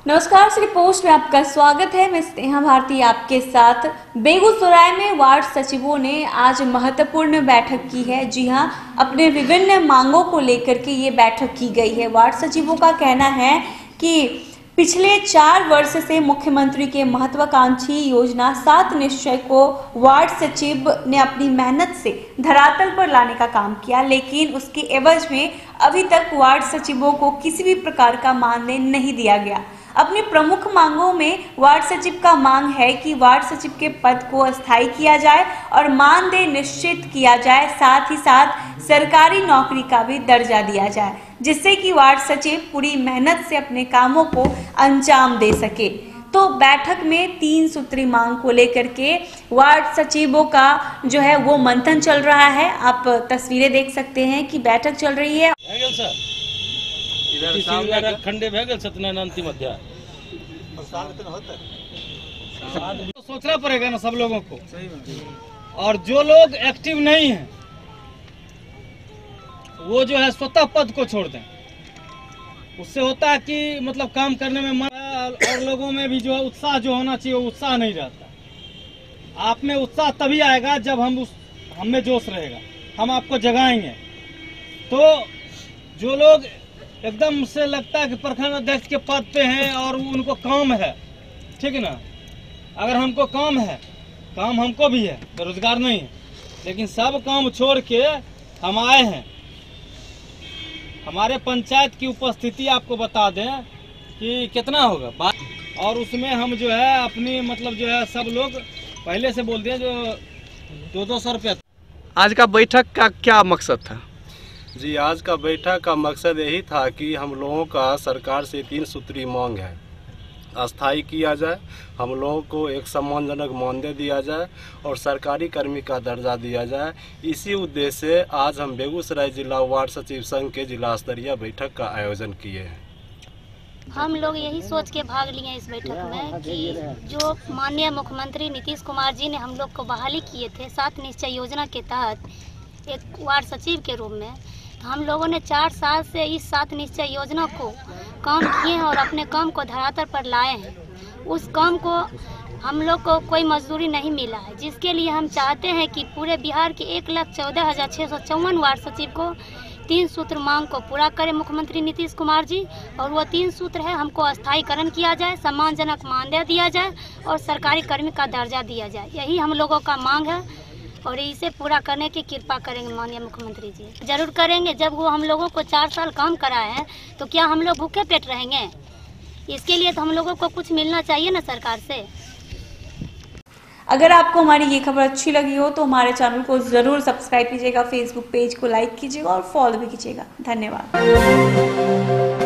नमस्कार, श्री पोस्ट में आपका स्वागत है। मैं स्नेहा भारती आपके साथ। बेगूसराय में वार्ड सचिवों ने आज महत्वपूर्ण बैठक की है। जी हां, अपने विभिन्न मांगों को लेकर के ये बैठक की गई है। वार्ड सचिवों का कहना है कि पिछले 4 वर्ष से मुख्यमंत्री के महत्वाकांक्षी योजना 7 निश्चय को वार्ड सचिव ने अपनी मेहनत से धरातल पर लाने का काम किया, लेकिन उसके एवज में अभी तक वार्ड सचिवों को किसी भी प्रकार का मानदेय नहीं दिया गया। अपनी प्रमुख मांगों में वार्ड सचिव का मांग है कि वार्ड सचिव के पद को अस्थायी किया जाए और मानदेय निश्चित किया जाए, साथ ही साथ सरकारी नौकरी का भी दर्जा दिया जाए, जिससे कि वार्ड सचिव पूरी मेहनत से अपने कामों को अंजाम दे सके। तो बैठक में 3 सूत्री मांग को लेकर के वार्ड सचिवों का जो है वो मंथन चल रहा है। आप तस्वीरें देख सकते हैं कि बैठक चल रही है। इधर खंडे भेगल सत्यनारायण अध्याय तो सोचना पड़ेगा ना सब लोगों को। और जो लोग एक्टिव नहीं हैं वो जो है स्वतः पद को छोड़ दें। उससे होता है कि मतलब काम करने में मन, और लोगों में भी जो उत्साह जो होना चाहिए वो उत्साह नहीं रहता। आप में उत्साह तभी आएगा जब हम में जोश रहेगा, हम आपको जगाएंगे। तो जो लोग एकदम से लगता है कि प्रखंड अध्यक्ष के पद पे हैं और उनको काम है, ठीक है ना। अगर हमको काम है, काम हमको भी है, बेरोजगार नहीं है, लेकिन सब काम छोड़ के हम आए हैं। हमारे पंचायत की उपस्थिति आपको बता दें कि कितना होगा, और उसमें हम जो है अपनी मतलब जो है सब लोग पहले से बोल दिए जो 200 रुपये। आज का बैठक का क्या मकसद था? जी, आज का बैठक का मकसद यही था कि हम लोगों का सरकार से 3 सूत्री मांग है, अस्थायी किया जाए, हम लोगों को एक सम्मानजनक मानदेय दिया जाए और सरकारी कर्मी का दर्जा दिया जाए। इसी उद्देश्य से आज हम बेगूसराय जिला वार्ड सचिव संघ के जिला स्तरीय बैठक का आयोजन किए हैं। हम लोग यही सोच के भाग लिए इस बैठक में कि जो माननीय मुख्यमंत्री नीतीश कुमार जी ने हम लोग को बहाली किए थे 7 निश्चय योजना के तहत एक वार्ड सचिव के रूप में, हम लोगों ने 4 साल से इस 7 निश्चय योजना को काम किए हैं और अपने काम को धरातल पर लाए हैं। उस काम को हम लोग को कोई मजदूरी नहीं मिला है, जिसके लिए हम चाहते हैं कि पूरे बिहार के 1,14,654 वार्ड सचिव को 3 सूत्र मांग को पूरा करें मुख्यमंत्री नीतीश कुमार जी। और वो 3 सूत्र है, हमको अस्थायीकरण किया जाए, सम्मानजनक मानदेय दिया जाए और सरकारी कर्मी का दर्जा दिया जाए। यही हम लोगों का मांग है और इसे पूरा करने की कृपा करेंगे माननीय मुख्यमंत्री जी। जरूर करेंगे। जब वो हम लोगों को 4 साल काम कराए हैं तो क्या हम लोग भूखे पेट रहेंगे? इसके लिए तो हम लोगों को कुछ मिलना चाहिए ना सरकार से। अगर आपको हमारी ये खबर अच्छी लगी हो तो हमारे चैनल को जरूर सब्सक्राइब कीजिएगा, फेसबुक पेज को लाइक कीजिएगा और फॉलो भी कीजिएगा। धन्यवाद।